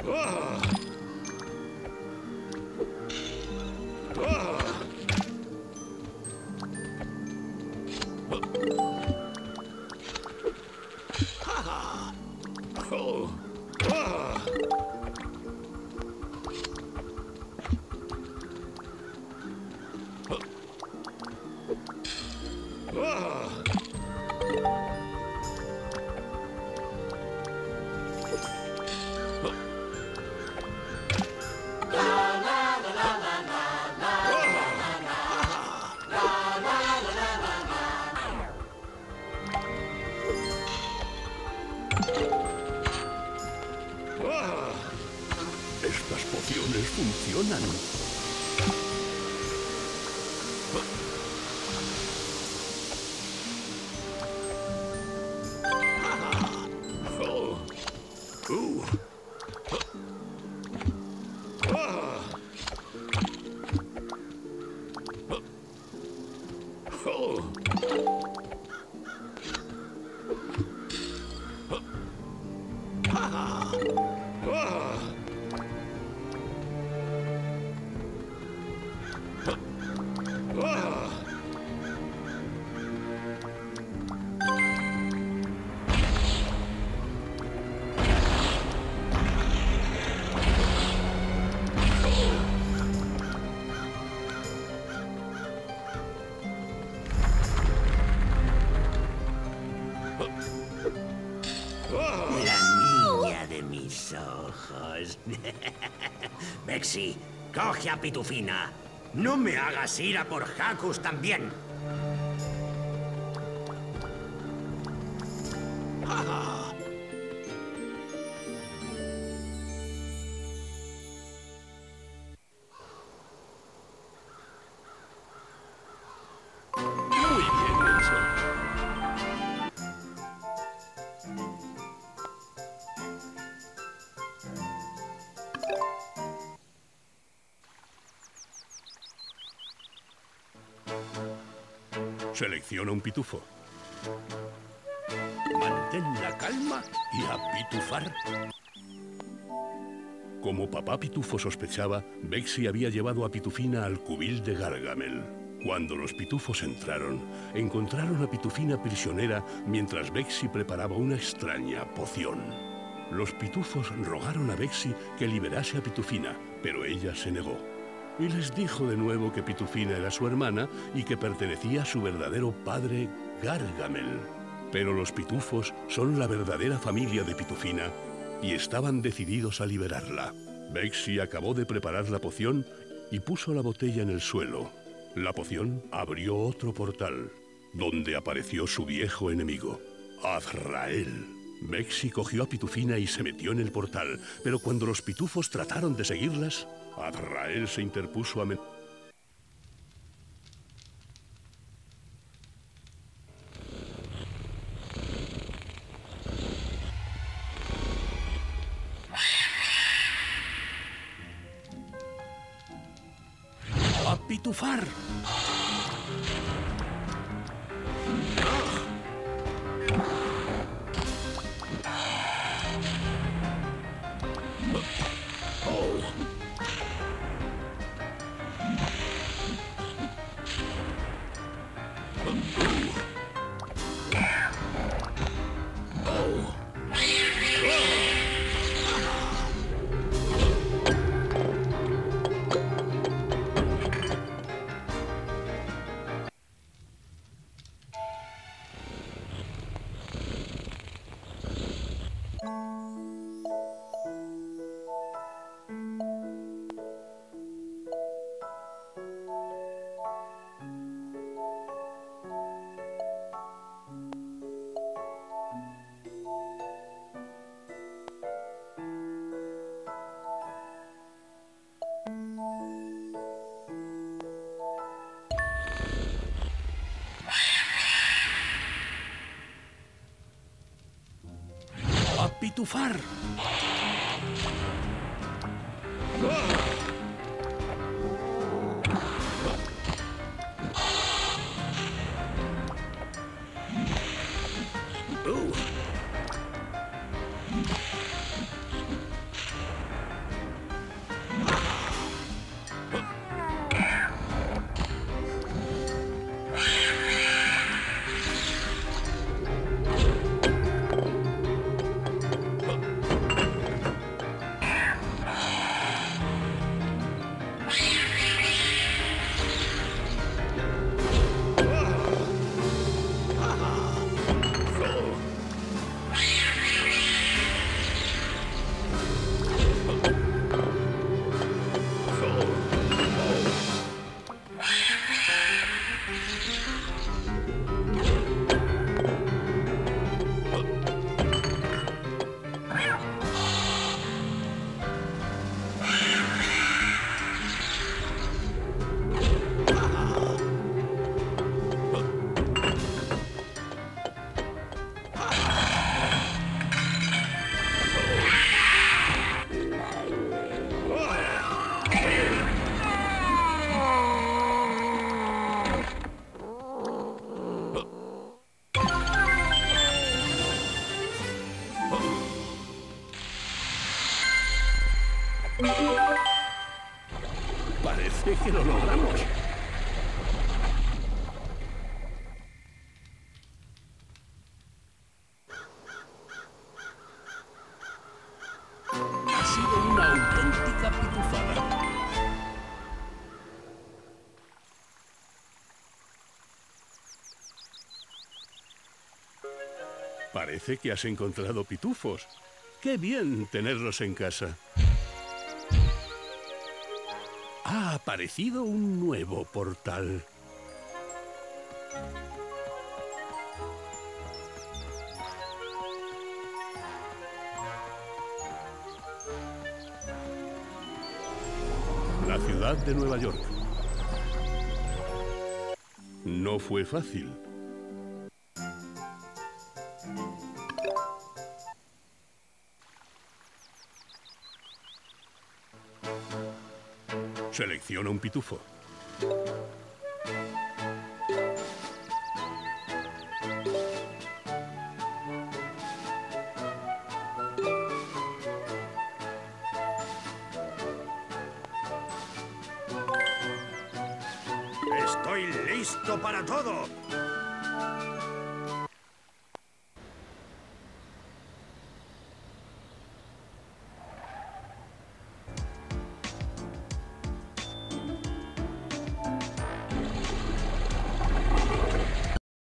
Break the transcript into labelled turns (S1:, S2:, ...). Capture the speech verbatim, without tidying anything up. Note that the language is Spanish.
S1: Estas pociones funcionan.
S2: Vexi, coge a Pitufina. No me hagas ir a por Jacus también.
S1: Muy bien hecho. Selecciona un pitufo. Mantén la calma y a pitufar. Como papá pitufo sospechaba, Vexi había llevado a Pitufina al cubil de Gargamel. Cuando los pitufos entraron, encontraron a Pitufina prisionera mientras Vexi preparaba una extraña poción. Los pitufos rogaron a Vexi que liberase a Pitufina, pero ella se negó. Y les dijo de nuevo que Pitufina era su hermana y que pertenecía a su verdadero padre, Gargamel. Pero los pitufos son la verdadera familia de Pitufina y estaban decididos a liberarla. Vexi acabó de preparar la poción y puso la botella en el suelo. La poción abrió otro portal, donde apareció su viejo enemigo, Azrael. Vexi cogió a Pitufina y se metió en el portal, pero cuando los pitufos trataron de seguirlas, Azrael se interpuso a... ¡A pitufar! Pitufar. Parece que lo logramos. Ha sido una auténtica pitufada. Parece que has encontrado pitufos. ¡Qué bien tenerlos en casa! Ha aparecido un nuevo portal. La ciudad de Nueva York. No fue fácil. Selecciona un pitufo.
S2: ¡Estoy listo para todo!